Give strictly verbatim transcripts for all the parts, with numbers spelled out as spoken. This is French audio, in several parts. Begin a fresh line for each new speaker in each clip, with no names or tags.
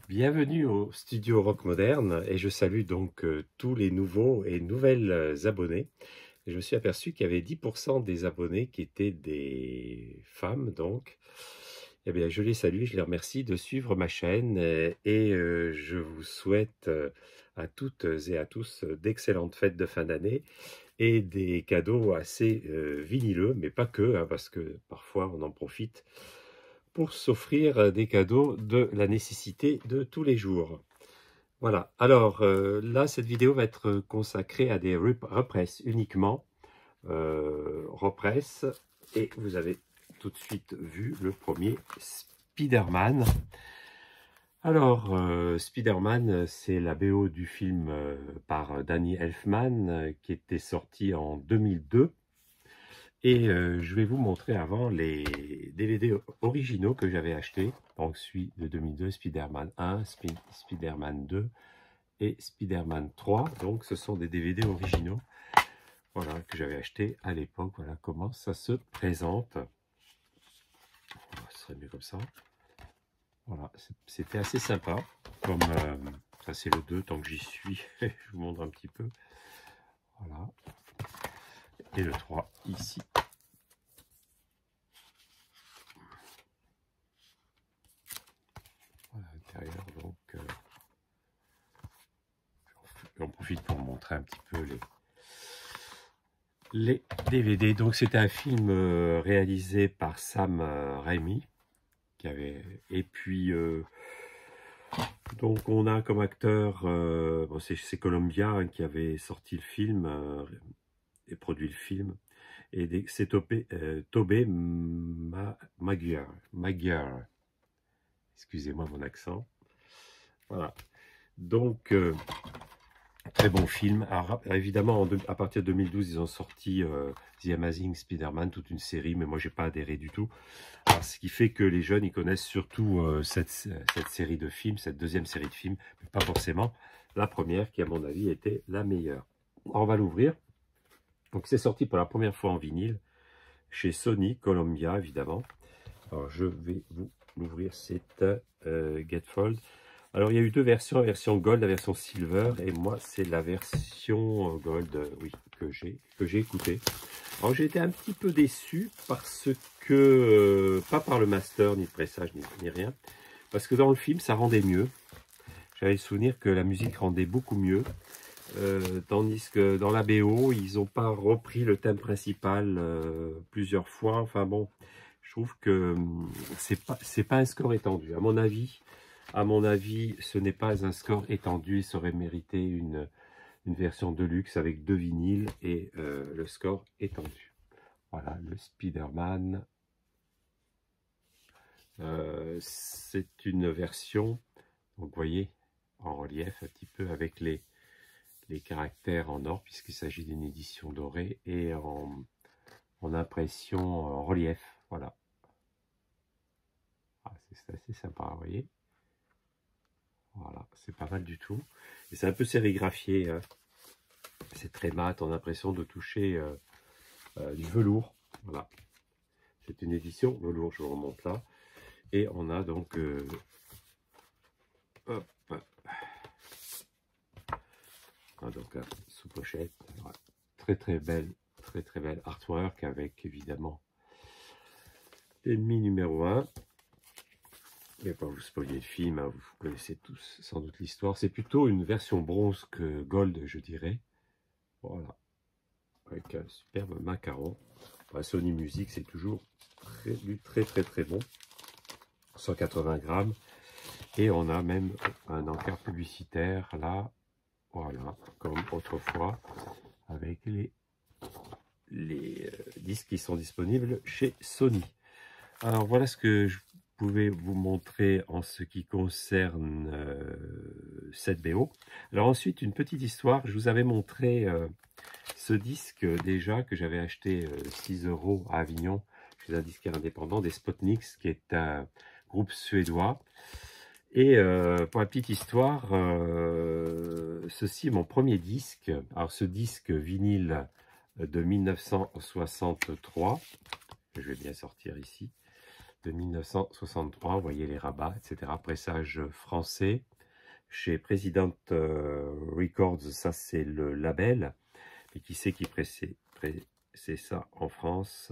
Bienvenue au studio Rock Moderne et je salue donc euh, tous les nouveaux et nouvelles euh, abonnés. Et je me suis aperçu qu'il y avait dix pour cent des abonnés qui étaient des femmes donc. Eh bien, je les salue, je les remercie de suivre ma chaîne euh, et euh, je vous souhaite euh, à toutes et à tous euh, d'excellentes fêtes de fin d'année et des cadeaux assez euh, vinyleux, mais pas que, hein, parce que parfois on en profite pour s'offrir des cadeaux de la nécessité de tous les jours. Voilà, alors euh, là, cette vidéo va être consacrée à des represses uniquement, euh, represses, et vous avez tout de suite vu le premier Spider-Man. Alors, euh, Spider-Man, c'est la B O du film euh, par Danny Elfman, euh, qui était sorti en deux mille deux. Et euh, je vais vous montrer avant les D V D originaux que j'avais achetés. Donc celui de deux mille deux, Spider-Man un, Sp Spider-Man deux et Spider-Man trois. Donc ce sont des D V D originaux, voilà, que j'avais achetés à l'époque. Voilà comment ça se présente. Ce serait mieux comme ça. Voilà, c'était assez sympa. Comme euh, ça c'est le deux, tant que j'y suis, je vous montre un petit peu. Voilà. Et le trois ici. À l'intérieur, donc euh, j'en profite pour montrer un petit peu les, les D V D. Donc c'était un film euh, réalisé par Sam euh, Raimi, qui avait, et puis euh, donc on a comme acteur, euh, bon, c'est Columbia hein, qui avait sorti le film euh, et produit le film, et c'est Tobey euh, Tobey Maguire, Maguire. Excusez-moi mon accent. Voilà. Donc, euh, très bon film. Alors, évidemment, en de, à partir de deux mille douze, ils ont sorti euh, The Amazing Spider-Man, toute une série, mais moi, j'ai pas adhéré du tout. Alors, ce qui fait que les jeunes, ils connaissent surtout euh, cette, cette série de films, cette deuxième série de films, mais pas forcément la première, qui, à mon avis, était la meilleure. Alors, on va l'ouvrir. Donc, c'est sorti pour la première fois en vinyle, chez Sony, Columbia, évidemment. Alors, je vais vous l'ouvrir, c'est euh, Gatefold. Alors, il y a eu deux versions, la version Gold, la version Silver, et moi, c'est la version Gold, euh, oui, que j'ai que j'ai écoutée. Alors, j'ai été un petit peu déçu parce que, euh, pas par le master, ni le pressage, ni, ni rien, parce que dans le film, ça rendait mieux. J'avais le souvenir que la musique rendait beaucoup mieux, euh, tandis que dans la B O, ils n'ont pas repris le thème principal euh, plusieurs fois. Enfin bon, je trouve que c'est pas, c'est pas un score étendu. À mon avis, À mon avis, ce n'est pas un score étendu, ça aurait mérité une, une version de luxe avec deux vinyles et euh, le score étendu. Voilà, le Spider-Man. Euh, c'est une version, donc vous voyez, en relief un petit peu avec les, les caractères en or, puisqu'il s'agit d'une édition dorée, et en, en impression en relief. Voilà. Ah, c'est assez sympa, vous voyez. Voilà, c'est pas mal du tout. Et c'est un peu sérigraphié. Hein. C'est très mat, on a l'impression de toucher euh, euh, du velours. Voilà. C'est une édition velours, je vous remonte là. Et on a donc... Euh, hop, on a donc un sous-pochette. Voilà. Très très belle, très très belle artwork avec évidemment l'ennemi numéro un. Je ne vais pas vous spoiler le film, hein, vous connaissez tous sans doute l'histoire. C'est plutôt une version bronze que gold, je dirais. Voilà. Avec un superbe macaron. Enfin, Sony Music, c'est toujours très, du très très très bon. cent quatre-vingts grammes. Et on a même un encart publicitaire là. Voilà, comme autrefois, avec les, les euh, disques qui sont disponibles chez Sony. Alors voilà ce que je pouvais vous montrer en ce qui concerne euh, cette B O. Alors ensuite, une petite histoire. Je vous avais montré euh, ce disque déjà que j'avais acheté euh, six euros à Avignon chez un disquaire indépendant des Spotniks, qui est un groupe suédois. Et euh, pour la petite histoire, euh, ceci est mon premier disque. Alors ce disque vinyle de mille neuf cent soixante-trois, je vais bien sortir ici. de mille neuf cent soixante-trois, vous voyez les rabats, et cetera. Pressage français. Chez President euh, Records, ça c'est le label. Et qui c'est qui pressait, pressait ça en France?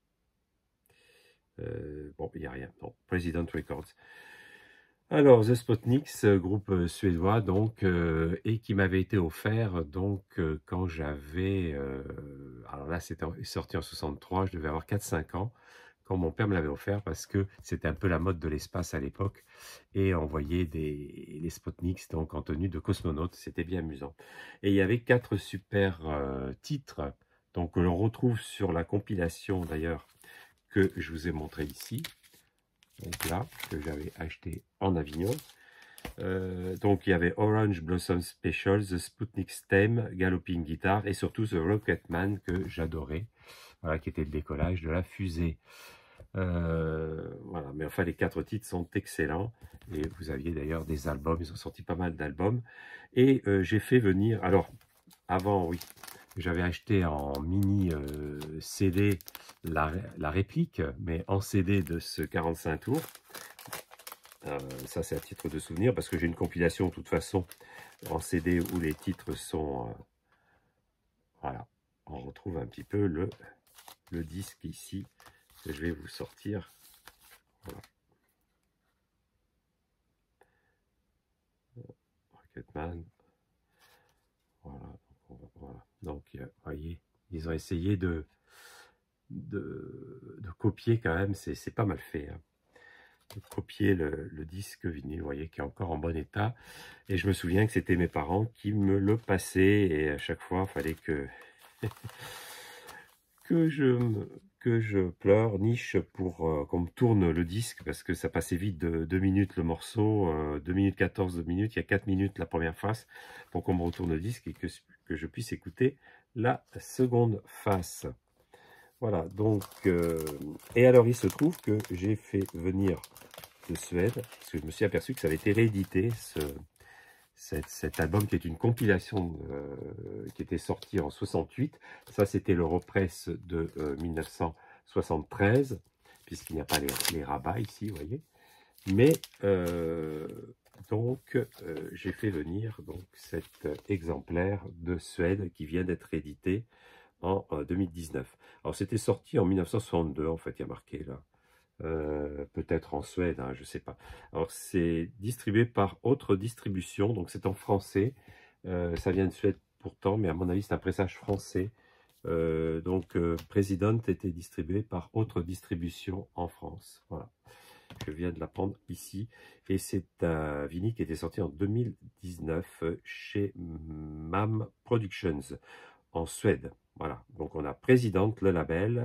euh, Bon, il n'y a rien. Non, President Records. Alors, The Spotniks, groupe suédois, donc, euh, et qui m'avait été offert, donc, euh, quand j'avais, euh, alors là, c'était sorti en soixante-trois, je devais avoir quatre cinq ans, quand mon père me l'avait offert, parce que c'était un peu la mode de l'espace à l'époque, et on voyait des, les Spotniks, donc, en tenue de cosmonautes, c'était bien amusant. Et il y avait quatre super euh, titres, donc, que l'on retrouve sur la compilation, d'ailleurs, que je vous ai montré ici. Donc là, que j'avais acheté en Avignon. Euh, donc il y avait Orange Blossom Special, The Sputnik Stem, Galloping Guitar et surtout The Rocketman que j'adorais, voilà, qui était le décollage de la fusée. Euh, voilà, mais enfin les quatre titres sont excellents et vous aviez d'ailleurs des albums, ils ont sorti pas mal d'albums et euh, j'ai fait venir, alors avant oui, j'avais acheté en mini euh, C D la, la réplique, mais en C D de ce quarante-cinq tours. Euh, ça, c'est à titre de souvenir, parce que j'ai une compilation, de toute façon, en C D où les titres sont... Euh, voilà, on retrouve un petit peu le, le disque ici, que je vais vous sortir. Voilà. Rocketman. Voilà, voilà. Donc, vous voyez, ils ont essayé de, de, de copier quand même, c'est pas mal fait. Hein. De copier le, le disque vinyle, vous voyez, qui est encore en bon état. Et je me souviens que c'était mes parents qui me le passaient, et à chaque fois, il fallait que, que, je, que je pleurniche pour euh, qu'on me tourne le disque, parce que ça passait vite de deux minutes le morceau, euh, deux minutes quatorze, deux minutes, il y a quatre minutes la première face, pour qu'on me retourne le disque et que, que je puisse écouter la seconde face. Voilà, donc, euh, et alors il se trouve que j'ai fait venir de Suède, parce que je me suis aperçu que ça avait été réédité, ce, cet, cet album qui est une compilation euh, qui était sortie en soixante-huit. Ça, c'était l'Europress de euh, mille neuf cent soixante-treize, puisqu'il n'y a pas les, les rabats ici, vous voyez. Mais, euh, donc, euh, j'ai fait venir donc, cet exemplaire de Suède qui vient d'être édité en euh, deux mille dix-neuf. Alors, c'était sorti en mille neuf cent soixante-deux, en fait, il y a marqué là. Euh, peut-être en Suède, hein, je ne sais pas. Alors, c'est distribué par Autre Distribution, donc c'est en français. Euh, ça vient de Suède pourtant, mais à mon avis, c'est un pressage français. Euh, donc, euh, President était distribué par Autre Distribution en France. Voilà. Je viens de la prendre ici. Et c'est un vinyle qui était sorti en deux mille dix-neuf chez Mam Productions en Suède. Voilà. Donc, on a President, le label.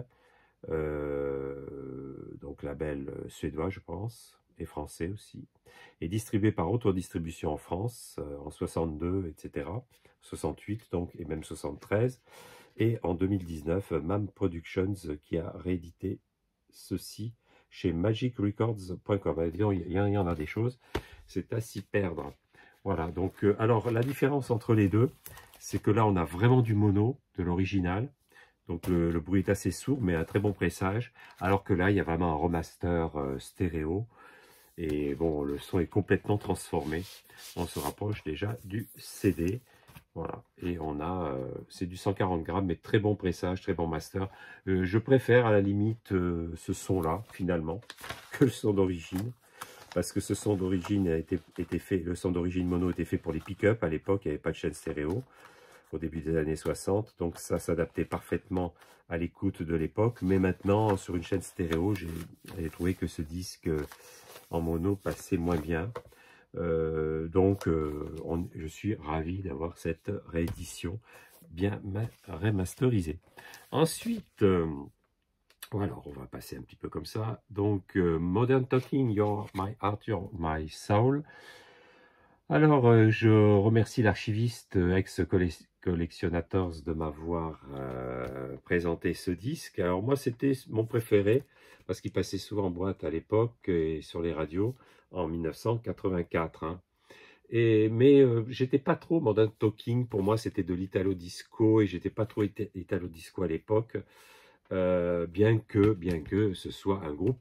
Euh, donc label suédois je pense, et français aussi, et distribué par Autre Distribution en France euh, en soixante-deux, et cetera, soixante-huit donc, et même soixante-treize, et en deux mille dix-neuf, Mam Productions qui a réédité ceci chez magic records point com. Il y en a des choses, c'est à s'y perdre. Voilà, donc, euh, alors la différence entre les deux, c'est que là on a vraiment du mono, de l'original. Donc le, le bruit est assez sourd, mais un très bon pressage. Alors que là, il y a vraiment un remaster euh, stéréo. Et bon, le son est complètement transformé. On se rapproche déjà du C D. Voilà. Et on a, euh, c'est du cent quarante grammes, mais très bon pressage, très bon master. Euh, je préfère à la limite euh, ce son-là, finalement, que le son d'origine. Parce que ce son d'origine a été, été fait, le son d'origine mono était fait pour les pick-up à l'époque, il n'y avait pas de chaîne stéréo au début des années soixante, donc ça s'adaptait parfaitement à l'écoute de l'époque, mais maintenant sur une chaîne stéréo, j'ai trouvé que ce disque en mono passait moins bien, euh, donc euh, on, je suis ravi d'avoir cette réédition bien remasterisée. Ensuite, euh, voilà, on va passer un petit peu comme ça, donc euh, Modern Talking, You're My Heart, You're My Soul. Alors, euh, je remercie l'archiviste euh, ex-collectionnators de m'avoir euh, présenté ce disque. Alors moi, c'était mon préféré, parce qu'il passait souvent en boîte à l'époque et sur les radios en mille neuf cent quatre-vingt-quatre. Hein. Et, mais euh, j'étais pas trop Modern Talking, pour moi c'était de l'italo-disco, et j'étais pas trop italo-disco à l'époque, euh, bien que, bien que ce soit un groupe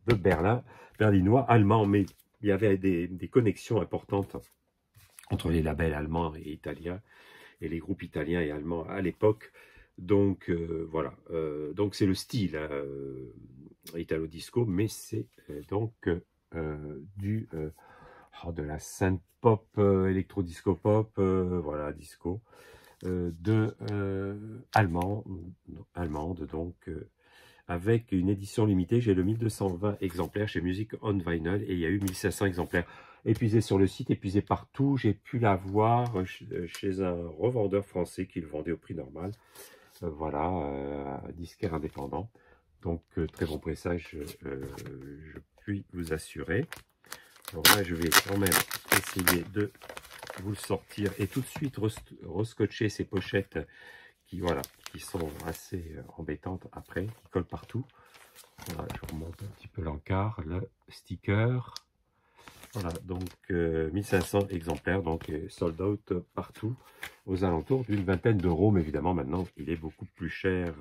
peu berlin, berlinois, allemand, mais il y avait des, des connexions importantes entre les labels allemands et italiens, et les groupes italiens et allemands à l'époque. Donc euh, voilà, euh, donc c'est le style hein, euh, italo disco, mais c'est euh, donc euh, du euh, oh, de la synth pop, euh, électro disco pop, euh, voilà disco euh, de euh, allemand, allemande donc. Euh, avec une édition limitée, j'ai le mille deux cent vingt exemplaires chez Music on Vinyl et il y a eu mille cinq cents exemplaires épuisés sur le site, épuisés partout. J'ai pu l'avoir chez un revendeur français qui le vendait au prix normal. Euh, voilà, euh, disquaire indépendant. Donc, euh, très bon pressage, euh, je puis vous assurer. Alors là, je vais quand même essayer de vous le sortir et tout de suite rescotcher ces pochettes qui, voilà, qui sont assez embêtantes après, qui collent partout. Voilà, je remonte un petit peu l'encart, le sticker. Voilà, donc euh, mille cinq cents exemplaires, donc euh, sold out partout, aux alentours d'une vingtaine d'euros, mais évidemment maintenant il est beaucoup plus cher.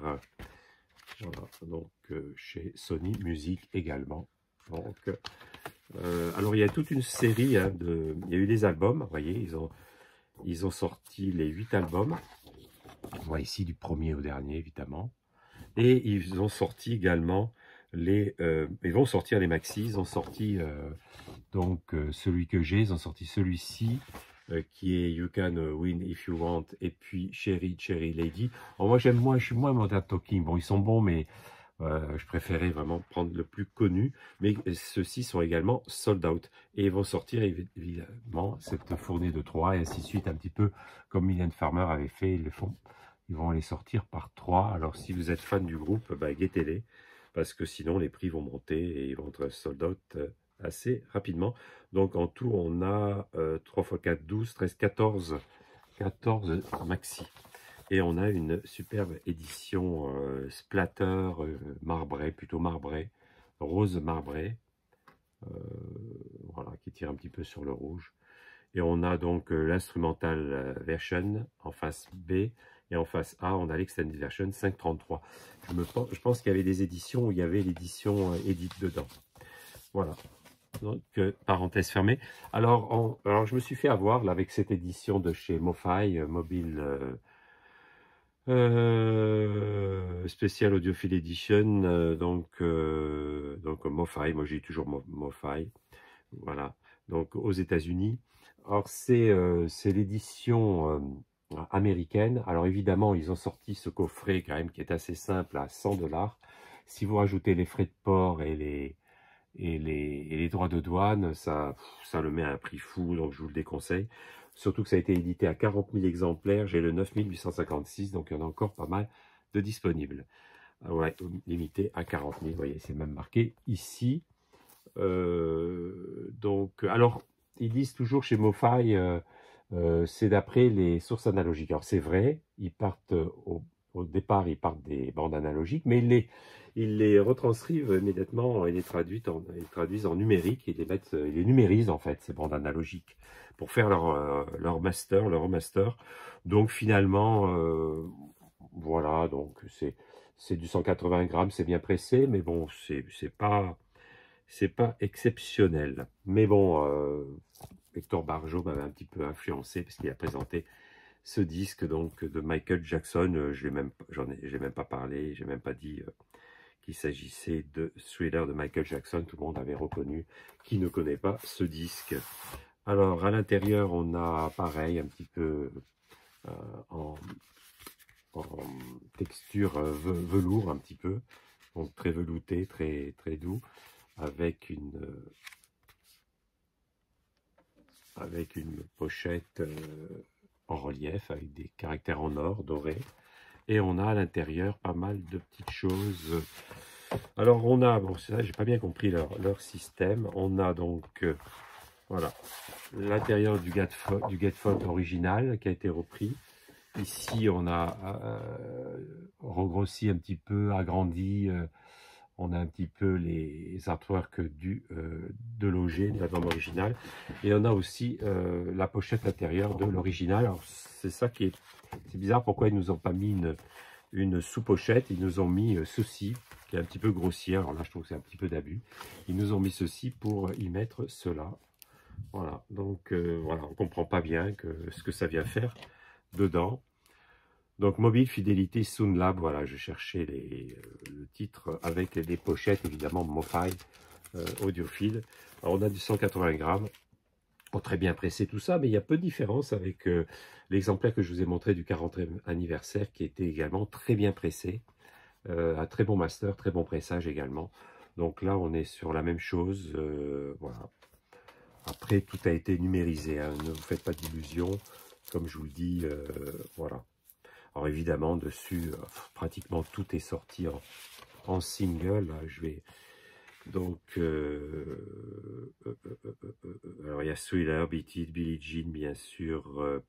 Voilà, donc euh, chez Sony Music également. Donc, euh, alors il y a toute une série, hein, de, il y a eu des albums, vous voyez, ils ont, ils ont sorti les huit albums. On voit ici du premier au dernier, évidemment. Et ils ont sorti également les... Euh, ils vont sortir les maxi. Ils ont sorti euh, donc euh, celui que j'ai. Ils ont sorti celui-ci euh, qui est You Can Win If You Want. Et puis Cherry Cherry Lady. Alors moi, j'aime moins, je suis moins Modern Talking. Bon, ils sont bons, mais euh, je préférais vraiment prendre le plus connu. Mais ceux-ci sont également sold out. Et ils vont sortir évidemment cette fournée de trois et ainsi de suite. Un petit peu comme Mylène Farmer avait fait. Ils le font. Ils vont les sortir par trois. Alors, si vous êtes fan du groupe, bah, guettez-les. Parce que sinon, les prix vont monter et ils vont être sold out assez rapidement. Donc, en tout, on a euh, trois fois quatre, douze, treize, quatorze, quatorze maxi. Et on a une superbe édition euh, splatter euh, marbré, plutôt marbré, rose marbré. Euh, voilà, qui tire un petit peu sur le rouge. Et on a donc euh, l'instrumental version en face B. Et en face A, on a l'extended version cinq trente-trois. Je, me, je pense qu'il y avait des éditions où il y avait l'édition euh, Edit dedans. Voilà. Donc, euh, parenthèse fermée. Alors, on, alors, je me suis fait avoir là, avec cette édition de chez MoFi, euh, Mobile euh, euh, Special Audiophile Edition. Euh, donc, euh, donc MoFi, moi j'ai toujours Mo, MoFi. Voilà. Donc, aux États-Unis. Alors, c'est euh, l'édition... Euh, américaine. Alors évidemment, ils ont sorti ce coffret quand même qui est assez simple à cent dollars. Si vous rajoutez les frais de port et les, et les, et les droits de douane, ça, ça le met à un prix fou, donc je vous le déconseille. Surtout que ça a été édité à quarante mille exemplaires. J'ai le neuf mille huit cent cinquante-six, donc il y en a encore pas mal de disponibles. Ah ouais, limité à quarante mille, vous voyez, c'est même marqué ici. Euh, donc, alors, ils disent toujours chez MoFi, euh, Euh, c'est d'après les sources analogiques. Alors c'est vrai, ils partent au, au départ, ils partent des bandes analogiques, mais ils les, ils les retranscrivent immédiatement, ils les traduisent en, ils les traduisent en numérique, ils les mettent, ils les numérisent en fait, ces bandes analogiques, pour faire leur, euh, leur master, leur master. Donc finalement, euh, voilà, donc c'est c'est du cent quatre-vingts grammes, c'est bien pressé, mais bon, c'est c'est pas c'est pas exceptionnel. Mais bon. Euh, Hector Barjot m'avait un petit peu influencé parce qu'il a présenté ce disque donc de Michael Jackson. Je n'ai même, j'en ai, j'ai même pas parlé, j'ai même pas dit euh, qu'il s'agissait de Thriller de Michael Jackson. Tout le monde avait reconnu. Qui ne connaît pas ce disque? Alors à l'intérieur, on a pareil un petit peu euh, en, en texture euh, velours un petit peu, donc très velouté, très très doux, avec une euh, avec une pochette euh, en relief, avec des caractères en or, doré. Et on a à l'intérieur pas mal de petites choses. Alors on a, bon c'est vrai, j'ai pas bien compris leur, leur système. On a donc, euh, voilà, l'intérieur du gatefold, du gatefold original qui a été repris. Ici on a euh, regrossi un petit peu, agrandi. Euh, On a un petit peu les artworks du, euh, de l'O G, de l'album original. Et on a aussi euh, la pochette intérieure de l'original. Alors, c'est ça qui est, c'est bizarre. Pourquoi ils nous ont pas mis une, une sous-pochette? Ils nous ont mis euh, ceci. qui est un petit peu grossier. Alors là, je trouve que c'est un petit peu d'abus. Ils nous ont mis ceci pour y mettre cela. Voilà, donc euh, voilà, on comprend pas bien que, ce que ça vient faire dedans. Donc mobile fidélité Soundlab, voilà, je cherchais les, euh, le titre avec les pochettes, évidemment, Mofi euh, audiophile. Alors on a du cent quatre-vingts grammes, oh, très bien pressé tout ça, mais il y a peu de différence avec euh, l'exemplaire que je vous ai montré du quarantième anniversaire, qui était également très bien pressé, euh, un très bon master, très bon pressage également. Donc là, on est sur la même chose, euh, voilà. Après, tout a été numérisé, hein, ne vous faites pas d'illusions, comme je vous le dis, euh, voilà. Alors évidemment, dessus, euh, pratiquement tout est sorti en, en single. Là, je vais donc, euh, euh, euh, euh, euh, euh, alors il y a Thriller, Beat It, Billie Jean, bien sûr, euh,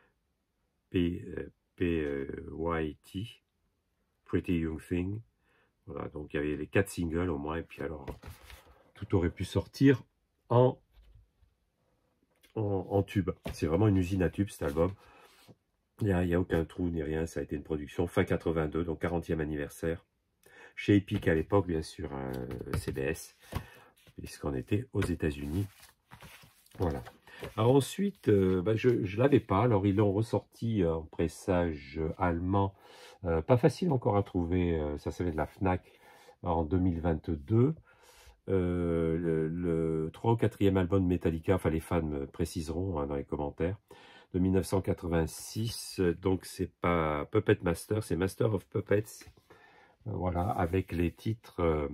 P, euh, P euh, Y T, Pretty Young Thing. Voilà, donc il y avait les quatre singles au moins, et puis alors tout aurait pu sortir en En, en tube. C'est vraiment une usine à tubes cet album. Il n'y a, a aucun trou ni rien. Ça a été une production fin quatre-vingt-deux, donc quarantième anniversaire. Chez Epic à l'époque, bien sûr, euh, C B S, puisqu'on était aux États-Unis. Voilà. Alors ensuite, euh, bah, je ne l'avais pas. Alors ils l'ont ressorti en pressage allemand. Euh, pas facile encore à trouver. Euh, ça s'appelle de la Fnac en deux mille vingt-deux. Euh, le, le trois ou quatrième album de Metallica, enfin les fans me préciseront hein, dans les commentaires, de mille neuf cent quatre-vingt-six, donc c'est pas Puppet Master, c'est Master of Puppets, euh, voilà, avec les titres, euh,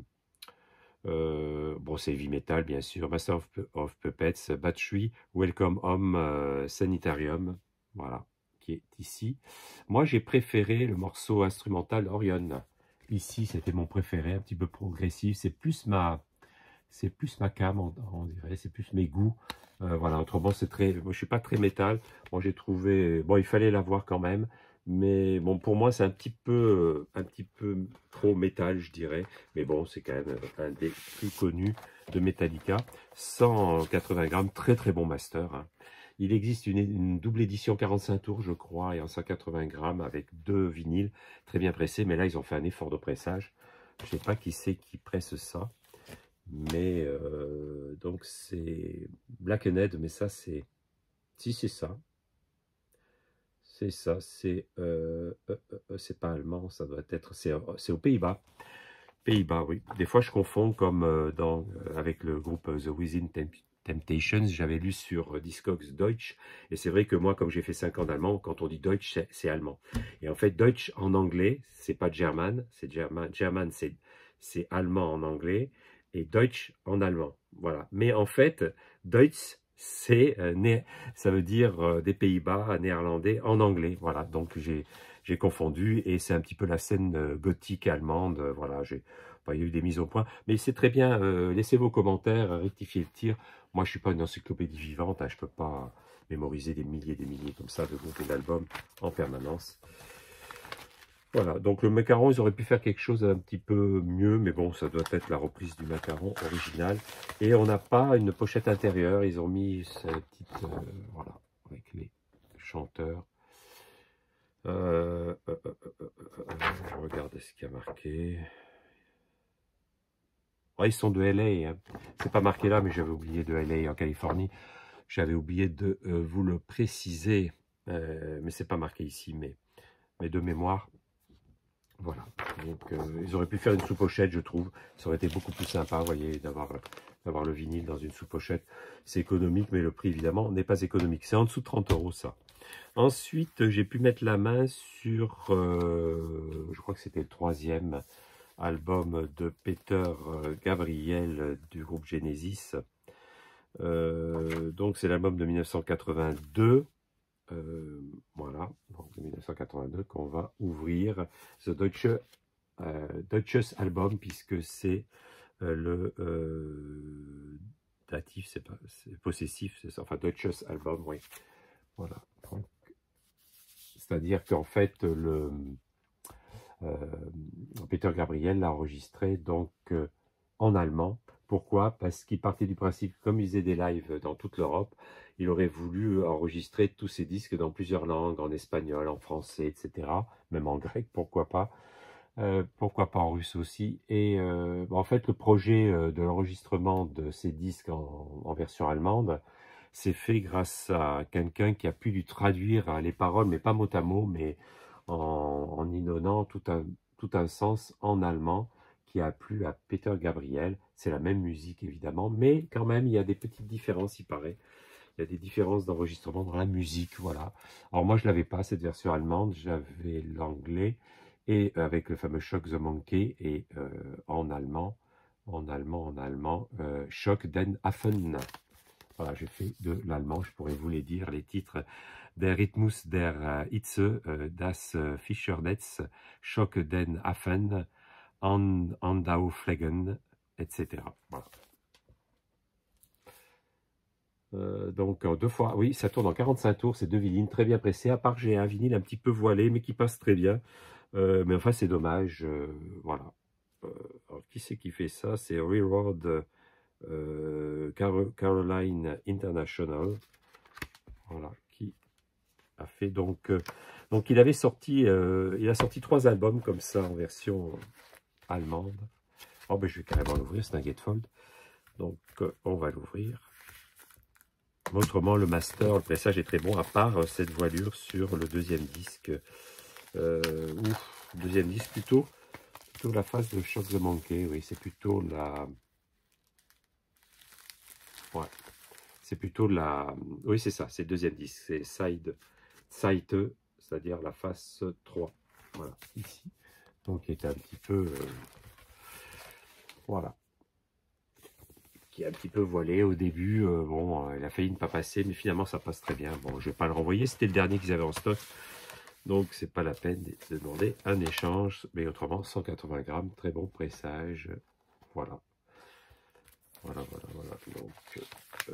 euh, bon c'est heavy metal bien sûr, Master of, of Puppets, Battery, Welcome Home, euh, Sanitarium, voilà, qui est ici. Moi j'ai préféré le morceau instrumental Orion, ici c'était mon préféré, un petit peu progressif, c'est plus ma... C'est plus ma cam, on, on dirait, c'est plus mes goûts. Euh, voilà, autrement, c'est très... Moi, je suis pas très métal. Moi, j'ai trouvé... Bon, il fallait l'avoir quand même. Mais bon, pour moi, c'est un petit peu un petit peu trop métal, je dirais. Mais bon, c'est quand même un des plus connus de Metallica. cent quatre-vingts grammes, très très bon master. Hein. Il existe une, une double édition quarante-cinq tours, je crois, et en cent quatre-vingts grammes avec deux vinyles très bien pressés. Mais là, ils ont fait un effort de pressage. Je ne sais pas qui c'est qui presse ça. Mais euh, donc c'est Black and Ed, mais ça c'est... Si c'est ça. C'est ça, c'est... Euh, euh, euh, c'est pas allemand, ça doit être... C'est aux Pays-Bas. Pays-Bas, oui. Des fois je confonds comme euh, dans, euh, avec le groupe The Within Temptations, j'avais lu sur euh, Discogs Deutsch, et c'est vrai que moi, comme j'ai fait cinq ans d'allemand, quand on dit Deutsch, c'est allemand. Et en fait, Deutsch en anglais, c'est pas German, c'est German, German c'est allemand en anglais, et Deutsch en allemand. Voilà. Mais en fait, Deutsch, c'est euh, ça veut dire euh, des Pays-Bas, néerlandais en anglais. Voilà. Donc j'ai j'ai confondu et c'est un petit peu la scène euh, gothique allemande. Euh, voilà. J'ai bah, il y a eu des mises au point, mais c'est très bien. Euh, laissez vos commentaires, rectifiez le tir. Moi, je suis pas une encyclopédie vivante. Hein, je peux pas mémoriser des milliers et des milliers comme ça de groupes et d'albums en permanence. Voilà, donc le macaron, ils auraient pu faire quelque chose un petit peu mieux, mais bon, ça doit être la reprise du macaron original. Et on n'a pas une pochette intérieure, ils ont mis cette petite, euh, voilà, avec les chanteurs. Euh, euh, euh, euh, euh, euh, je regarde ce qu'il y a marqué. Ouais, ils sont de L A, hein. C'est pas marqué là, mais j'avais oublié de L A en Californie. J'avais oublié de euh, vous le préciser, euh, mais c'est pas marqué ici, mais, mais de mémoire. Voilà, donc euh, ils auraient pu faire une sous-pochette, je trouve. Ça aurait été beaucoup plus sympa, vous voyez, d'avoir d'avoir le vinyle dans une sous-pochette. C'est économique, mais le prix, évidemment, n'est pas économique. C'est en dessous de trente euros, ça. Ensuite, j'ai pu mettre la main sur, euh, je crois que c'était le troisième album de Peter Gabriel du groupe Genesis. Euh, donc, c'est l'album de mille neuf cent quatre-vingt-deux. Euh, voilà, donc de mille neuf cent quatre-vingt-deux qu'on va ouvrir The Deutsche, euh, Deutsches Album, puisque c'est euh, le euh, datif, c'est pas possessif, c'est ça, enfin Deutsches Album, oui. Voilà. C'est-à-dire qu'en fait, le euh, Peter Gabriel l'a enregistré donc euh, en allemand. Pourquoi? Parce qu'il partait du principe, comme il faisait des lives dans toute l'Europe, il aurait voulu enregistrer tous ses disques dans plusieurs langues, en espagnol, en français, et cetera. Même en grec, pourquoi pas. Euh, pourquoi pas en russe aussi. Et euh, en fait, le projet euh, de l'enregistrement de ces disques en, en version allemande s'est fait grâce à quelqu'un qui a pu lui traduire les paroles, mais pas mot à mot, mais en, en y donnant tout un, tout un sens en allemand qui a plu à Peter Gabriel. C'est la même musique évidemment, mais quand même il y a des petites différences, il paraît. Il y a des différences d'enregistrement dans la musique, voilà. Alors moi je l'avais pas cette version allemande, j'avais l'anglais et avec le fameux Shock the Monkey et euh, en allemand, en allemand, en allemand, euh, Schock den Affen. Voilà, j'ai fait de l'allemand, je pourrais vous les dire, les titres Der Rhythmus der Hitze, euh, Das Fischernetz, Schock den Affen, An, Andauflegen, et cetera. Voilà. Euh, donc euh, deux fois, oui, ça tourne en quarante-cinq tours, c'est deux vinyles très bien pressés, à part que j'ai un vinyle un petit peu voilé, mais qui passe très bien. Euh, mais enfin, c'est dommage, euh, voilà. Euh, alors, qui c'est qui fait ça? C'est Railroad euh, Caroline International, voilà, qui a fait donc... Euh, donc il avait sorti, euh, il a sorti trois albums comme ça en version allemande. Oh ben je vais carrément l'ouvrir, c'est un gatefold. Donc euh, on va l'ouvrir. Autrement, le master, le pressage est très bon, à part cette voilure sur le deuxième disque. Euh, ouf, deuxième disque plutôt, plutôt la face de Shock the Monkey, oui, c'est plutôt la... Ouais, c'est plutôt la... Oui, c'est ça, c'est le deuxième disque, c'est Side, Side, c'est-à-dire la face trois. Voilà, ici. Donc, qui est un petit peu... Euh, voilà. Qui est un petit peu voilé au début. Euh, bon, euh, il a failli ne pas passer, mais finalement, ça passe très bien. Bon, je ne vais pas le renvoyer, c'était le dernier qu'ils avaient en stock. Donc, c'est pas la peine de demander un échange. Mais autrement, cent quatre-vingts grammes, très bon pressage. Voilà. Voilà, voilà, voilà. Donc, euh,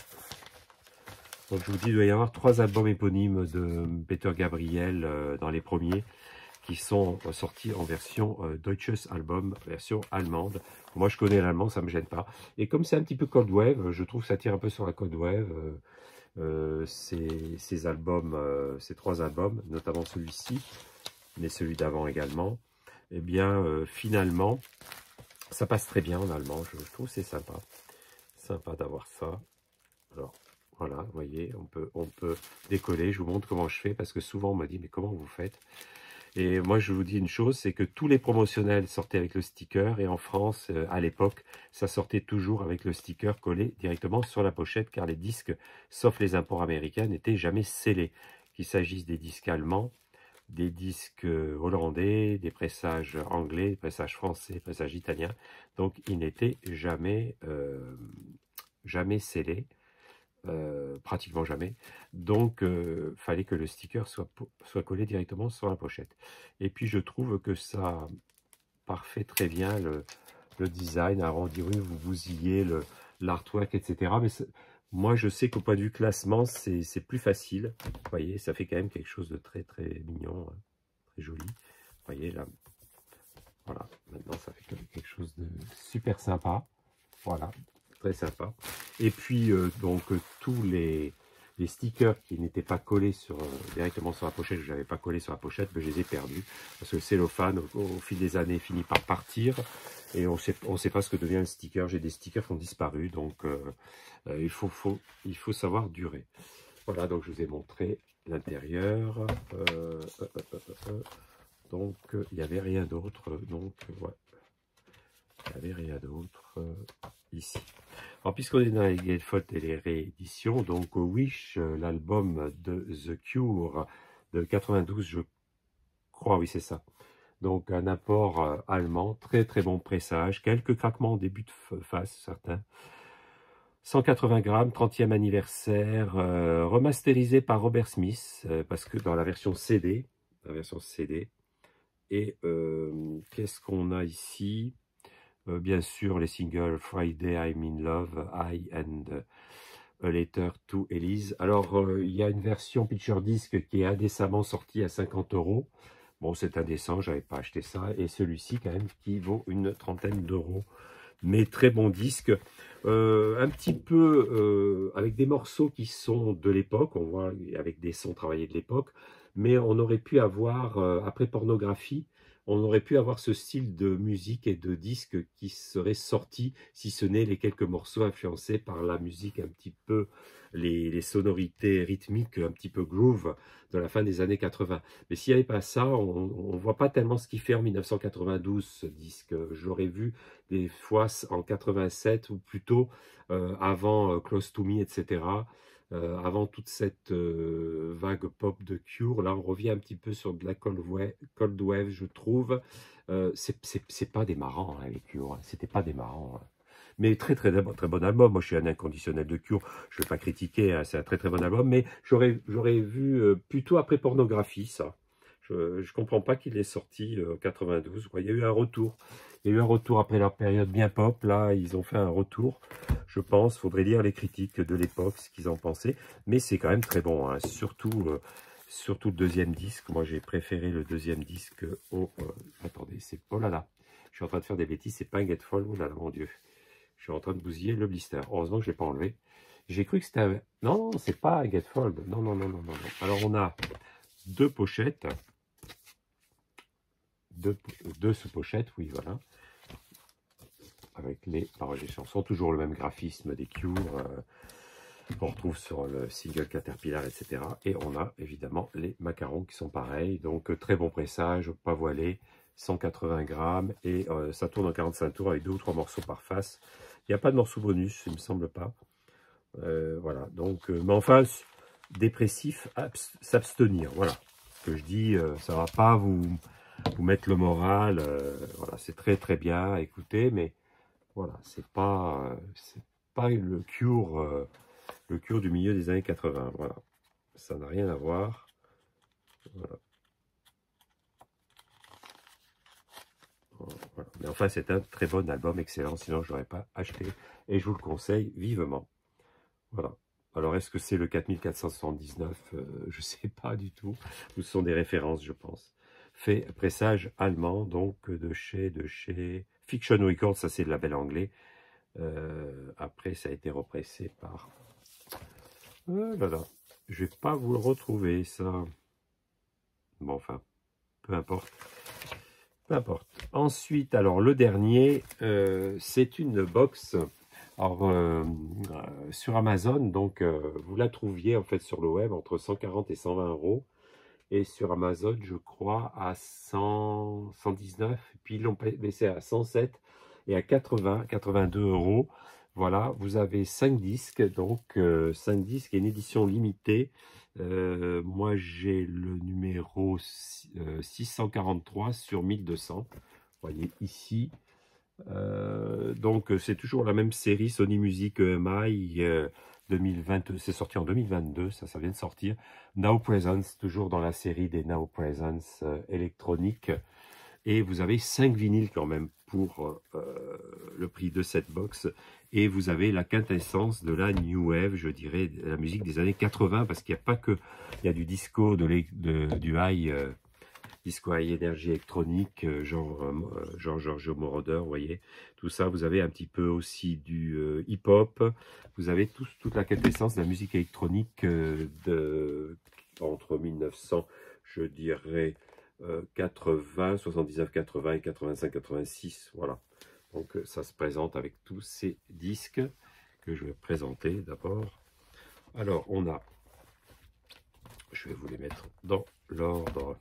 donc, je vous dis, il doit y avoir trois albums éponymes de Peter Gabriel euh, dans les premiers qui sont sortis en version euh, Deutsches Album, version allemande. Moi, je connais l'allemand, ça ne me gêne pas. Et comme c'est un petit peu Cold Wave, je trouve que ça tire un peu sur la Cold Wave. Euh, euh, ces, ces albums, euh, ces trois albums, notamment celui-ci, mais celui d'avant également, eh bien, euh, finalement, ça passe très bien en allemand. Je trouve c'est sympa. Sympa d'avoir ça. Alors, voilà, vous voyez, on peut, on peut décoller. Je vous montre comment je fais, parce que souvent, on me dit, mais comment vous faites? Et moi, je vous dis une chose, c'est que tous les promotionnels sortaient avec le sticker. Et en France, euh, à l'époque, ça sortait toujours avec le sticker collé directement sur la pochette, car les disques, sauf les imports américains, n'étaient jamais scellés. Qu'il s'agisse des disques allemands, des disques hollandais, des pressages anglais, des pressages français, des pressages italiens. Donc, ils n'étaient jamais, euh, jamais scellés. Euh, pratiquement jamais. Donc, euh, fallait que le sticker soit, soit collé directement sur la pochette. Et puis, je trouve que ça parfait très bien le, le design. Alors, on dit, oui, vous bousillez l'artwork, et cetera. Mais moi, je sais qu'au point de vue classement, c'est plus facile. Vous voyez, ça fait quand même quelque chose de très, très mignon, hein, très joli. Vous voyez, là, voilà. Maintenant, ça fait quelque chose de super sympa. Voilà. Très sympa. Et puis, euh, donc, euh, tous les, les stickers qui n'étaient pas collés sur, euh, directement sur la pochette, je n'avais pas collé sur la pochette, mais je les ai perdus. Parce que le cellophane, au, au fil des années, finit par partir. Et on sait, on sait pas ce que devient le sticker. J'ai des stickers qui ont disparu. Donc, euh, euh, il, faut, faut, il faut savoir durer. Voilà, donc je vous ai montré l'intérieur. Euh, euh, euh, euh, euh, donc, euh, il n'y avait rien d'autre. Donc, ouais. Il n'y avait rien d'autre euh, ici. Alors, puisqu'on est dans les gatefolds et les rééditions, donc Wish, l'album de The Cure de quatre-vingt-douze, je crois, oui, c'est ça. Donc, un apport euh, allemand, très très bon pressage, quelques craquements au début de face, certains. cent quatre-vingts grammes, trentième anniversaire, euh, remasterisé par Robert Smith, euh, parce que dans la version C D, la version C D. Et euh, qu'est-ce qu'on a ici? Euh, bien sûr, les singles Friday, I'm in Love, I and A Letter to Elise. Alors, euh, il y a une version Picture Disc qui est indécemment sortie à cinquante euros. Bon, c'est indécent, j'avais pas acheté ça. Et celui-ci, quand même, qui vaut une trentaine d'euros. Mais très bon disque. Euh, un petit peu euh, avec des morceaux qui sont de l'époque. On voit avec des sons travaillés de l'époque. Mais on aurait pu avoir, euh, après Pornographie, on aurait pu avoir ce style de musique et de disque qui serait sorti, si ce n'est les quelques morceaux influencés par la musique un petit peu, les, les sonorités rythmiques un petit peu groove de la fin des années quatre-vingt. Mais s'il n'y avait pas ça, on ne voit pas tellement ce qu'il fait en mille neuf cent quatre-vingt-douze, ce disque. Je l'aurais vu des fois en quatre-vingt-sept ou plutôt euh, avant euh, Close to Me, et cetera. Euh, avant toute cette euh, vague pop de Cure, là on revient un petit peu sur de la cold wave, cold wave je trouve. Euh, c'est pas démarrant hein, les Cure, hein. C'était pas démarrant. Hein. Mais très très très bon album. Moi je suis un inconditionnel de Cure, je ne vais pas critiquer, hein, c'est un très très bon album, mais j'aurais vu euh, plutôt après Pornographie ça. Je ne comprends pas qu'il est sorti en euh, quatre-vingt-douze. Quoi. Il y a eu un retour. Il y a eu un retour après leur période bien pop. Là, ils ont fait un retour, je pense. Il faudrait lire les critiques de l'époque, ce qu'ils en pensaient. Mais c'est quand même très bon. Hein. Surtout, euh, surtout le deuxième disque. Moi, j'ai préféré le deuxième disque au... Euh, attendez, c'est... Oh là là. Je suis en train de faire des bêtises. C'est pas un Get Fall. Oh là là, mon Dieu. Je suis en train de bousiller le blister. Heureusement que je ne l'ai pas enlevé. J'ai cru que c'était un... Non, non, c'est pas un Get Fold. Non, non, non, non, non, non. Alors, on a deux pochettes. Deux, deux sous-pochettes, oui, voilà. Avec les paroles des chansons. Toujours le même graphisme des Cure euh, qu'on retrouve sur le single Caterpillar, et cetera. Et on a évidemment les macarons qui sont pareils. Donc, très bon pressage, pas voilé, cent quatre-vingts grammes. Et euh, ça tourne en quarante-cinq tours avec deux ou trois morceaux par face. Il n'y a pas de morceau bonus, il me semble pas. Euh, voilà, donc, euh, mais enfin, dépressif, s'abstenir. Voilà, ce que je dis, euh, ça va pas vous, vous mettre le moral. Euh, voilà, c'est très très bien à écouter, mais voilà, c'est pas, euh, c'est pas le Cure, euh, le Cure du milieu des années quatre-vingt. Voilà, ça n'a rien à voir. Voilà. Voilà. Mais enfin, c'est un très bon album, excellent, sinon je n'aurais pas acheté. Et je vous le conseille vivement. Voilà. Alors, est-ce que c'est le quatre mille quatre cent soixante-dix-neuf euh, je ne sais pas du tout. Ce sont des références, je pense. Fait pressage allemand, donc de chez, de chez Fiction Records, ça c'est le label anglais. Euh, après, ça a été repressé par... Oh là là, je ne vais pas vous le retrouver, ça. Bon, enfin, peu importe. Peu importe. Ensuite, alors, le dernier, euh, c'est une box... Alors, euh, euh, sur Amazon, donc, euh, vous la trouviez en fait sur le web entre cent quarante et cent vingt euros. Et sur Amazon, je crois, à cent, cent dix-neuf. Puis ils l'ont baissé à cent sept et à quatre-vingts, quatre-vingt-deux euros. Voilà, vous avez cinq disques, donc euh, cinq disques et une édition limitée. Euh, moi, j'ai le numéro six cent quarante-trois sur mille deux cents. Vous voyez ici. Euh, donc c'est toujours la même série Sony Music E M I euh, deux mille vingt, c'est sorti en deux mille vingt-deux, ça, ça vient de sortir. Now Presence, toujours dans la série des Now Presence euh, électroniques. Et vous avez cinq vinyles quand même pour euh, le prix de cette box. Et vous avez la quintessence de la New Wave, je dirais, de la musique des années quatre-vingt, parce qu'il n'y a pas que, il y a du disco, de, de du high, euh, disco high énergie électronique, euh, genre, euh, genre Giorgio Moroder, vous voyez. Tout ça, vous avez un petit peu aussi du euh, hip-hop. Vous avez tout, toute la quintessence de la musique électronique euh, de, entre mille neuf cents, je dirais, euh, quatre-vingts, soixante-dix-neuf, quatre-vingts et quatre-vingt-cinq, quatre-vingt-six. Voilà. Donc, ça se présente avec tous ces disques que je vais présenter d'abord. Alors, on a, je vais vous les mettre dans l'ordre.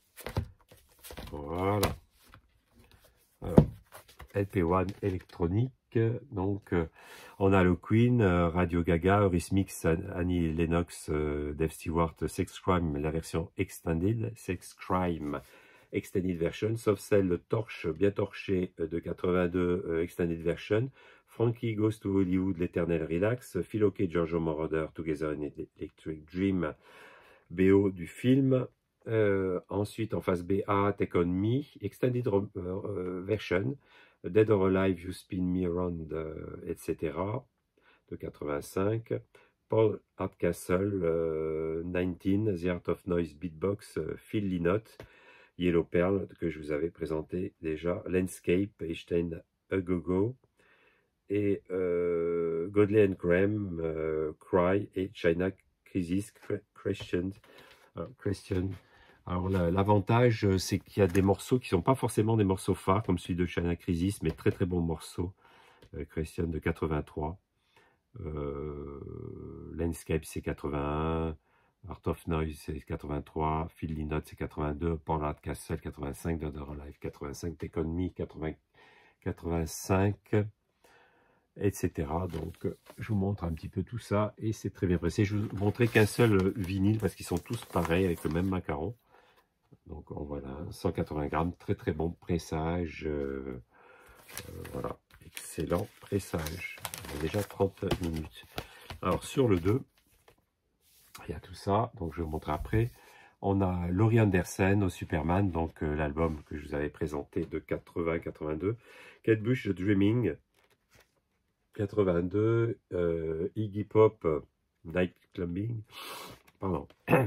Voilà. Alors, L P un électronique. Donc, euh, on a le Queen, euh, Radio Gaga, Eurythmics, Annie Lennox, euh, Dave Stewart, Sex Crime, la version Extended, Sex Crime Extended Version, sauf celle de Torche, bien torchée de quatre-vingt-deux euh, Extended Version, Frankie Goes to Hollywood, l'Eternal Relax, Phil Oakey, Giorgio Moroder, Together in Electric Dream, B O du film. Euh, ensuite, en face B A, Take On Me, Extended euh, Version, Dead or Alive, You Spin Me Around, euh, et cetera, de quatre-vingt-cinq. Paul Hardcastle, euh, dix-neuf, The Art of Noise Beatbox, euh, Phil Lynott, Yellow Pearl, que je vous avais présenté déjà, Landscape, Einstein A Go Go, et euh, Godley and Graham, euh, Cry, et China Crisis, Christian, uh, Christian Alors l'avantage, c'est qu'il y a des morceaux qui ne sont pas forcément des morceaux phares, comme celui de China Crisis, mais très très bons morceaux. Euh, Christian de quatre-vingt-trois. Euh, Landscape c'est quatre-vingt-un. Art of Noise c'est quatre-vingt-trois. Phil Lynott c'est quatre-vingt-deux. Pollard Castle quatre-vingt-cinq. Dead or Alive quatre-vingt-cinq. Take On Me quatre-vingt-cinq. Etc. Donc je vous montre un petit peu tout ça et c'est très bien pressé. Je vous montrerai qu'un seul vinyle parce qu'ils sont tous pareils avec le même macaron. Donc voilà, cent quatre-vingts grammes, très très bon pressage. Euh, euh, voilà, excellent pressage. On a déjà trente minutes. Alors sur le deux, il y a tout ça, donc je vais vous montrer après. On a Laurie Anderson au Superman, donc euh, l'album que je vous avais présenté de quatre-vingts quatre-vingt-deux. Kate Bush, The Dreaming, quatre-vingt-deux. Euh, Iggy Pop, Night Clubbing, pardon,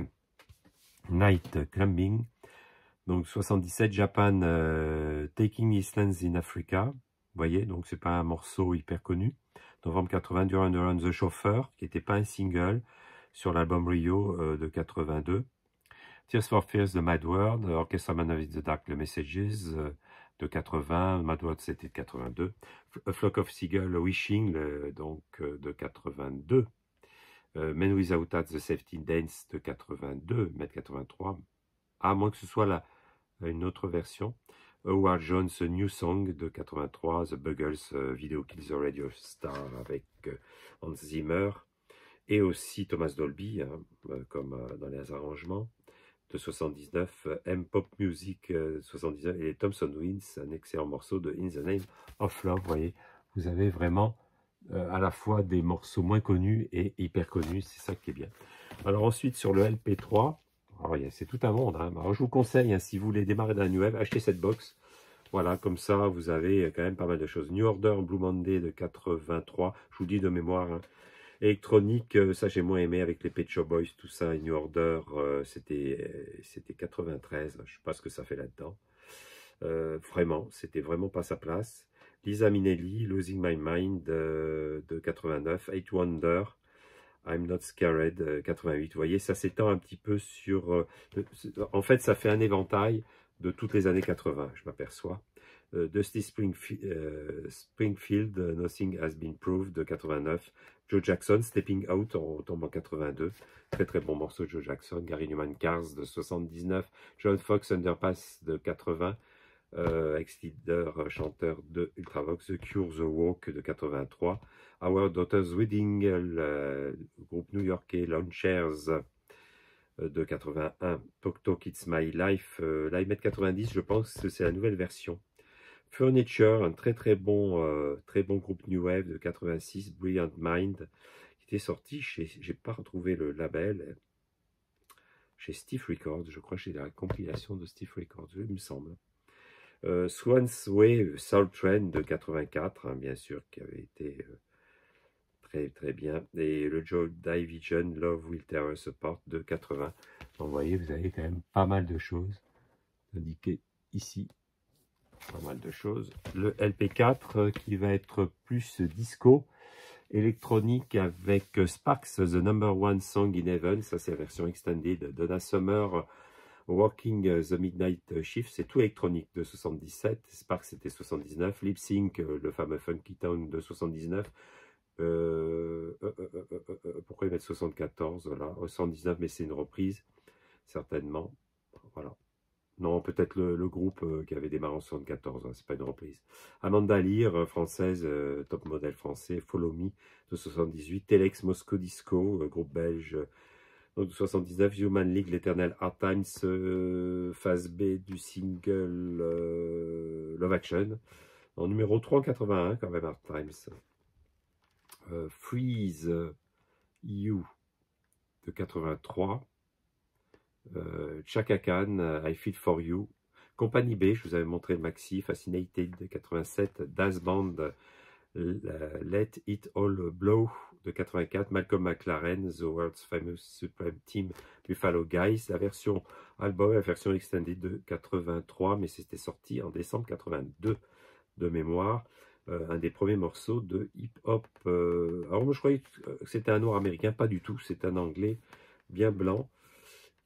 Night Clubbing. Donc soixante-dix-sept, Japan, euh, Taking Islands in Africa. Vous voyez, donc c'est pas un morceau hyper connu. Novembre quatre-vingts, Duran Duran The Chauffeur, qui n'était pas un single sur l'album Rio euh, de quatre-vingt-deux. Tears for Fears de Mad World, Orchestra Man of the Dark, The Messages euh, de quatre-vingts, Mad World c'était de quatre-vingt-deux. A Flock of Seagulls, Wishing, le, donc euh, de quatre-vingt-deux. Euh, Men Without Hats, The Safety Dance de quatre-vingt-deux, mais quatre-vingt-trois. À moins que ce soit la une autre version. Howard Jones New Song de quatre-vingt-trois, The Buggles uh, Video Kills the Radio Star avec uh, Hans Zimmer et aussi Thomas Dolby hein, euh, comme euh, dans les arrangements de soixante-dix-neuf, euh, M-Pop Music euh, soixante-dix-neuf et les Thompson Winds, un excellent morceau de In the Name of Love. Vous voyez, vous avez vraiment euh, à la fois des morceaux moins connus et hyper connus, c'est ça qui est bien. Alors ensuite sur le L P trois, c'est tout un monde. Hein. Alors, je vous conseille, hein, si vous voulez démarrer dans la New Wave, achetez cette box. Voilà, comme ça, vous avez quand même pas mal de choses. New Order, Blue Monday de quatre-vingt-trois, je vous dis de mémoire. Hein. Électronique, ça j'ai moins aimé avec les Pet Shop Boys, tout ça. Et New Order, euh, c'était c'était quatre-vingt-treize. Je ne sais pas ce que ça fait là-dedans. Euh, vraiment, c'était vraiment pas sa place. Lisa Minnelli, Losing My Mind euh, de quatre-vingt-neuf. Eight Wonder. I'm Not Scared, quatre-vingt-huit. Vous voyez, ça s'étend un petit peu sur... Euh, en fait, ça fait un éventail de toutes les années quatre-vingt, je m'aperçois. Euh, Dusty Springfield, euh, Springfield, Nothing Has Been Proved, de quatre-vingt-neuf. Joe Jackson, Stepping Out, on tombe en quatre-vingt-deux. Très très bon morceau de Joe Jackson. Gary Newman, Cars, de soixante-dix-neuf. John Fox, Underpass, de quatre-vingts. Euh, ex-leader, chanteur de Ultravox, The Cure, The Walk, de quatre-vingt-trois. Our Daughter's Wedding, le groupe new-yorkais Launchers euh, de quatre-vingt-un. Talk Talk It's My Life, euh, là ils mettent quatre-vingt-dix, je pense que c'est la nouvelle version. Furniture, un très très bon euh, très bon groupe New Wave de quatre-vingt-six. Brilliant Mind, qui était sorti chez, j'ai pas retrouvé le label, chez Stiff Records, je crois que c'est la compilation de Stiff Records, il me semble. Euh, Swan's Way, Soul Train de quatre-vingt-quatre, hein, bien sûr, qui avait été euh, très très bien. Et le Joe Division, Love Will Tear Us Apart de quatre-vingts. Donc, vous voyez, vous avez quand même pas mal de choses indiquées ici. Pas mal de choses. Le L P quatre euh, qui va être plus disco, électronique avec Sparks, The Number One Song in Heaven. Ça, c'est la version extended. Donna Summer, Working the Midnight Shift, c'est tout électronique de soixante-dix-sept. Sparks c'était soixante-dix-neuf. Lip Sync, le fameux Funky Town de soixante-dix-neuf. Euh, euh, euh, euh, euh, euh, pourquoi ils mettent soixante-quatorze là, soixante-dix-neuf, mais c'est une reprise, certainement. Voilà. Non, peut-être le, le groupe euh, qui avait démarré en soixante-quatorze, hein, c'est pas une reprise. Amanda Lear, euh, française, euh, top modèle français. Follow Me de soixante-dix-huit. Telex Moscow Disco, euh, groupe belge. Donc soixante-dix-neuf, Human League, l'Eternal Hard Times, euh, phase B du single euh, Love Action. En numéro trois en quatre-vingt-un, quand même, Hard Times. Euh, Freeze You de quatre-vingt-trois. Euh, Chaka Khan, I Feel For You. Compagnie B, je vous avais montré le maxi. Fascinated de quatre-vingt-sept. Das Band, Let It All Blow de quatre-vingt-quatre, Malcolm McLaren, The World's Famous Supreme Team, Buffalo Guys, la version album, la version extended de quatre-vingt-trois, mais c'était sorti en décembre quatre-vingt-deux de mémoire, euh, un des premiers morceaux de hip-hop. Euh, alors moi je croyais que c'était un noir américain, pas du tout, c'est un anglais bien blanc,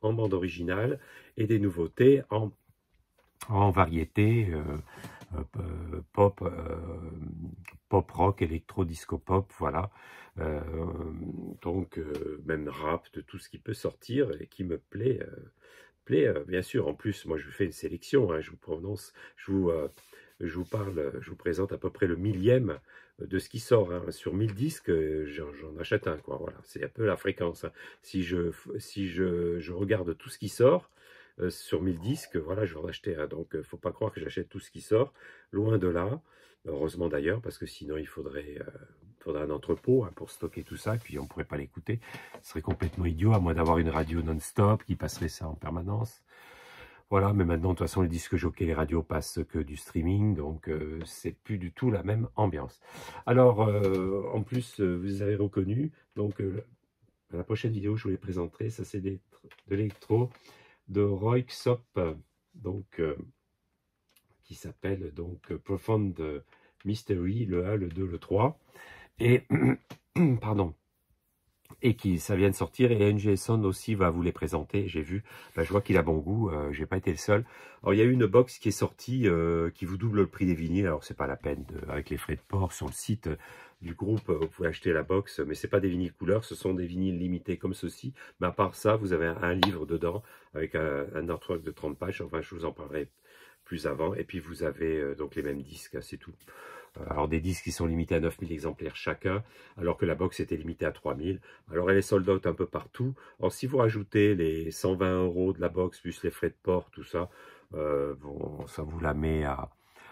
en bande originale et des nouveautés en, en variété euh, euh, pop, euh, pop rock, électro, disco pop, voilà. Euh, donc euh, même rap, de tout ce qui peut sortir et qui me plaît. Euh, plaît euh, bien sûr. En plus, moi je fais une sélection, hein, je vous prononce, je vous, euh, je vous parle, je vous présente à peu près le millième de ce qui sort. Hein. Sur mille disques, j'en achète un, quoi. Voilà, c'est un peu la fréquence. Hein. Si je, si je, je regarde tout ce qui sort euh, sur mille disques, voilà, je vais en acheter un. Donc, euh, faut pas croire que j'achète tout ce qui sort. Loin de là. Heureusement d'ailleurs, parce que sinon il faudrait, euh, faudrait un entrepôt hein, pour stocker tout ça, et puis on ne pourrait pas l'écouter. Ce serait complètement idiot, à moins d'avoir une radio non-stop qui passerait ça en permanence. Voilà, mais maintenant, de toute façon, les disques jockeys, les radios passent que du streaming, donc euh, c'est plus du tout la même ambiance. Alors, euh, en plus, euh, vous avez reconnu, donc euh, la prochaine vidéo, je vous les présenterai, ça c'est de l'électro de Roy Xop, donc euh, qui s'appelle donc Profound Mystery, le un, le deux, le trois, et pardon. Et qui ça vient de sortir, et N G Son aussi va vous les présenter, j'ai vu, ben, je vois qu'il a bon goût, euh, j'ai pas été le seul. Alors il y a eu une box qui est sortie, euh, qui vous double le prix des vinyles, alors c'est pas la peine, de, avec les frais de port sur le site du groupe, vous pouvez acheter la box, mais c'est pas des vinyles couleurs, ce sont des vinyles limités comme ceci, mais à part ça, vous avez un, un livre dedans, avec un, un artwork de trente pages, enfin je vous en parlerai plus avant, et puis vous avez euh, donc les mêmes disques, c'est tout. Alors des disques qui sont limités à neuf mille exemplaires chacun, alors que la box était limitée à trois mille. Alors elle est sold out un peu partout. Alors si vous rajoutez les cent vingt euros de la box, plus les frais de port, tout ça, euh, bon, ça vous la met à,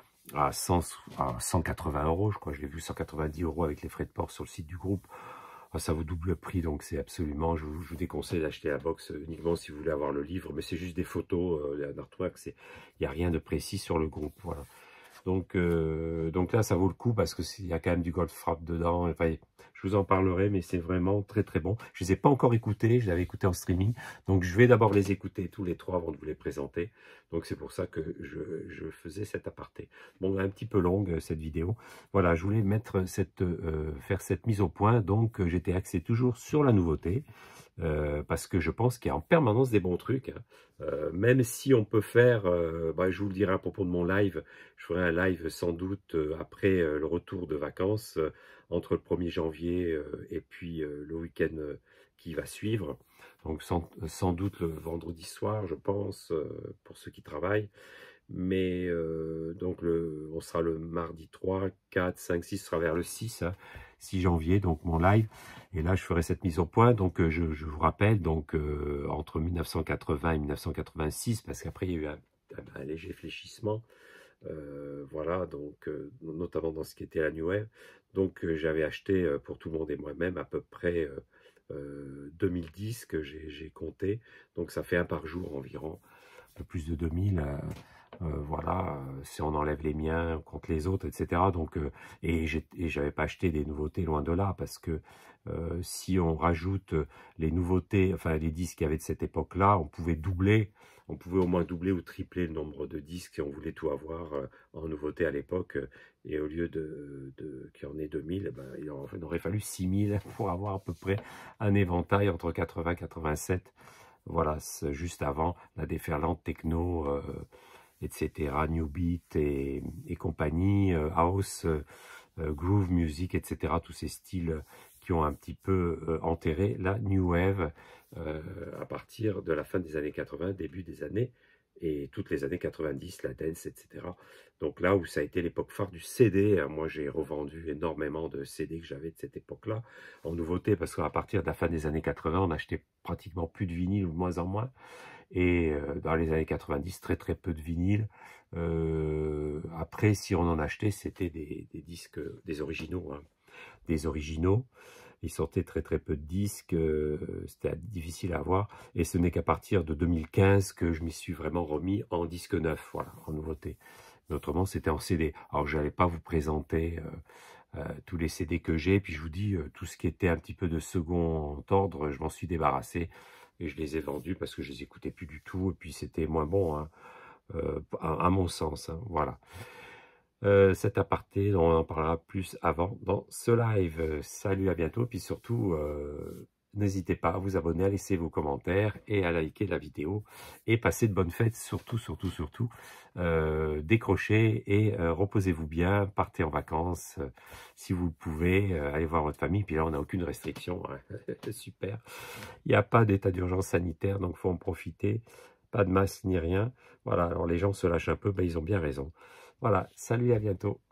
à, cent, à cent quatre-vingts euros, je crois. Je l'ai vu cent quatre-vingt-dix euros avec les frais de port sur le site du groupe. Ça vous double le prix, donc c'est absolument, je vous, je vous déconseille d'acheter la box uniquement si vous voulez avoir le livre, mais c'est juste des photos, euh, un artwork, il n'y a rien de précis sur le groupe, voilà. Donc, euh, donc là, ça vaut le coup parce qu'il y a quand même du Goldfrapp dedans. Enfin, je vous en parlerai, mais c'est vraiment très très bon. Je ne les ai pas encore écoutés, je les avais écoutés en streaming. Donc, je vais d'abord les écouter tous les trois avant de vous les présenter. Donc, c'est pour ça que je, je faisais cet aparté. Bon, un petit peu longue cette vidéo. Voilà, je voulais mettre cette, euh, faire cette mise au point. Donc, j'étais axé toujours sur la nouveauté. Euh, parce que je pense qu'il y a en permanence des bons trucs. Hein. Euh, même si on peut faire, euh, bah, je vous le dirai à propos de mon live, je ferai un live sans doute euh, après euh, le retour de vacances, euh, entre le premier janvier euh, et puis euh, le week-end euh, qui va suivre. Donc sans, sans doute le vendredi soir, je pense, euh, pour ceux qui travaillent. Mais euh, donc le, on sera le mardi trois, quatre, cinq, six, ce sera vers le six, hein, six janvier, donc mon live. Et là, je ferai cette mise au point. Donc, euh, je, je vous rappelle, donc euh, entre mille neuf cent quatre-vingts et mille neuf cent quatre-vingt-six, parce qu'après, il y a eu un, un, un léger fléchissement. Euh, voilà, donc euh, notamment dans ce qui était la New Wave. Donc, euh, j'avais acheté euh, pour tout le monde et moi-même à peu près euh, euh, deux mille disques, j'ai compté. Donc, ça fait un par jour environ, un peu plus de deux mille. Euh, Euh, voilà, euh, si on enlève les miens contre les autres, et cetera. Donc, euh, et j'avais pas acheté des nouveautés loin de là, parce que euh, si on rajoute les nouveautés, enfin les disques qu'il y avait de cette époque-là, on pouvait doubler, on pouvait au moins doubler ou tripler le nombre de disques si on voulait tout avoir euh, en nouveauté à l'époque. Et au lieu de, de qu'il y en ait deux mille, ben, il en aurait fallu six mille pour avoir à peu près un éventail entre quatre-vingts et quatre-vingt-sept. Voilà, juste avant la déferlante techno, euh, et cetera, New Beat et, et compagnie, euh, House, euh, Groove Music, et cetera, tous ces styles qui ont un petit peu euh, enterré la New Wave euh, à partir de la fin des années quatre-vingts, début des années, et toutes les années quatre-vingt-dix, la dance, et cetera. Donc là où ça a été l'époque phare du C D, hein, moi j'ai revendu énormément de C D que j'avais de cette époque-là, en nouveauté, parce qu'à partir de la fin des années quatre-vingts, on achetait pratiquement plus de vinyle, ou de moins en moins. Et euh, dans les années quatre-vingt-dix, très très peu de vinyle. Euh, après, si on en achetait, c'était des, des disques, des originaux. Hein. Des originaux. Il sortait très très peu de disques, euh, c'était difficile à avoir. Et ce n'est qu'à partir de deux mille quinze que je m'y suis vraiment remis en disque neuf, voilà, en nouveauté. Mais autrement, c'était en C D. Alors, je n'allais pas vous présenter euh, euh, tous les C D que j'ai. Puis je vous dis, euh, tout ce qui était un petit peu de second ordre, je m'en suis débarrassé. Et je les ai vendus parce que je les écoutais plus du tout. Et puis c'était moins bon, hein, euh, à, à mon sens. Hein, voilà. Euh, cet aparté, on en parlera plus avant dans ce live. Salut, à bientôt. Puis surtout, euh, n'hésitez pas à vous abonner, à laisser vos commentaires et à liker la vidéo. Et passez de bonnes fêtes, surtout, surtout, surtout. Euh, décrochez et euh, reposez-vous bien, partez en vacances. Euh, si vous pouvez, euh, allez voir votre famille. Puis là, on n'a aucune restriction. Hein. Super. Il n'y a pas d'état d'urgence sanitaire, donc il faut en profiter. Pas de masque ni rien. Voilà, alors les gens se lâchent un peu, ben, ils ont bien raison. Voilà, salut, à bientôt.